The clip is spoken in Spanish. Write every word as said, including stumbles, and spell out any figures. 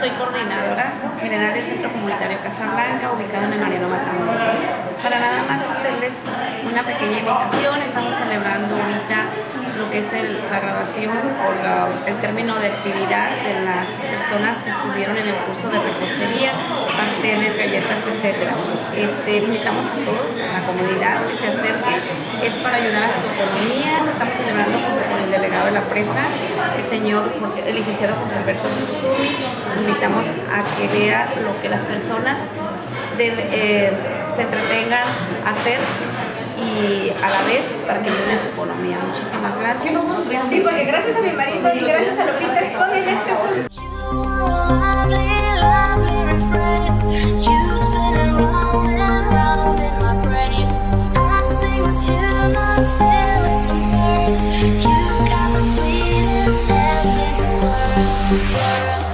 Soy coordinadora general del Centro Comunitario Casablanca, ubicado en el Mariano Matamoros. Para nada más hacerles una pequeña invitación, estamos celebrando ahorita lo que es el, la graduación o la, el término de actividad de las personas que estuvieron en el curso de repostería, pasteles, galletas, etcétera. Este, invitamos a todos, a la comunidad que se acerque, es para ayudar a su economía. Estamos celebrando junto con el delegado de la presa, el señor, el licenciado Jorge Alberto Susumi. Invitamos a que vea lo que las personas de, eh, se entretengan a hacer y a la vez para que ayude a su economía. Muchísimas gracias. Sí, porque gracias a mi marido y gracias a Lupita estoy en este curso. You've got the sweetest dance in the world.